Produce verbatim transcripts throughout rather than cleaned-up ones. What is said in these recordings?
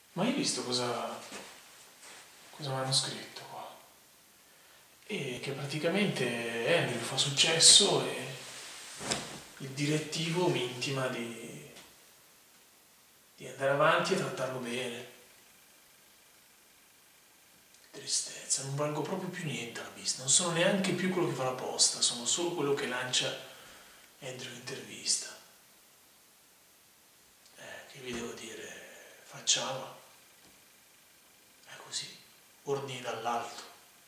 Ma hai visto cosa, cosa mi hanno scritto qua? E che praticamente Andrew fa successo e il direttivo mi intima di, di andare avanti e trattarlo bene. Tristezza, non valgo proprio più niente alla Beast, non sono neanche più quello che fa la posta, sono solo quello che lancia Andrew intervista. Eh, che vi devo dire, facciamo. È così, ordini dall'alto.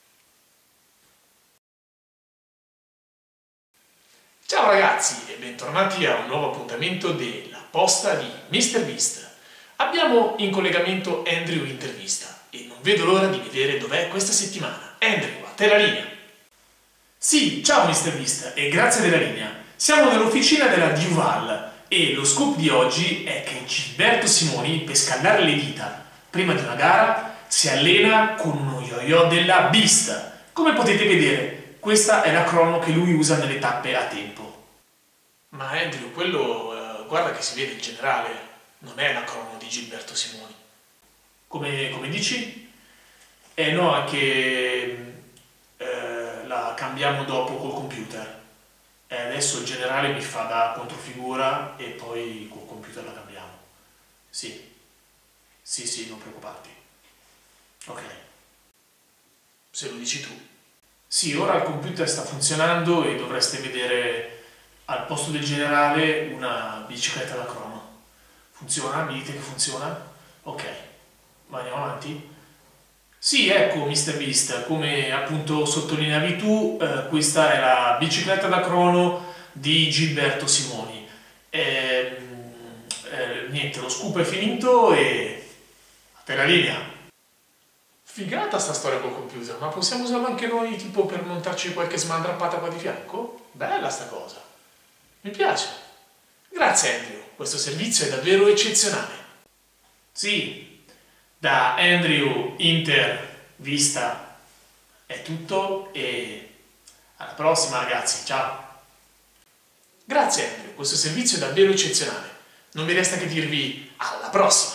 Ciao ragazzi e bentornati a un nuovo appuntamento della posta di MrBeast. Abbiamo in collegamento Andrew intervista e non vedo l'ora di vedere dov'è questa settimana. Andrew, a te la linea. Sì, ciao MrBeast e grazie della linea. Siamo nell'officina della Duval e lo scoop di oggi è che Gilberto Simoni, per scaldare le dita prima di una gara, si allena con uno yo-yo della Beast. Come potete vedere, questa è la crono che lui usa nelle tappe a tempo. Ma Andrew, quello, eh, guarda che si vede in generale, non è la crono di Gilberto Simoni. Come, come dici? Eh no, anche eh, la cambiamo dopo col computer. E adesso il generale mi fa da controfigura e poi col computer la cambiamo. Sì, sì, sì, non preoccuparti. Ok, se lo dici tu. Sì, ora il computer sta funzionando e dovreste vedere al posto del generale una bicicletta da crono. Funziona? Mi dite che funziona? Ok, ma andiamo avanti? Sì, ecco MrBeast, come appunto sottolineavi tu, eh, questa è la bicicletta da crono di Gilberto Simoni. E, eh, niente, lo scoop è finito e a te la linea. Figata sta storia col computer, ma possiamo usarlo anche noi tipo per montarci qualche smandrappata qua di fianco? Bella sta cosa, mi piace. Grazie Andrew, questo servizio è davvero eccezionale. Sì, da Andrew intervista è tutto e alla prossima ragazzi, ciao. Grazie Andrew, questo servizio è davvero eccezionale. Non mi resta che dirvi alla prossima.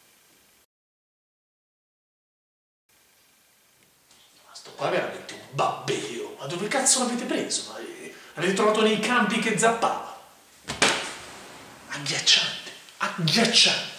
Sto qua è veramente un babbeo, ma dove cazzo l'avete preso? L'avete trovato nei campi che zappava? Agghiacciante, agghiacciante.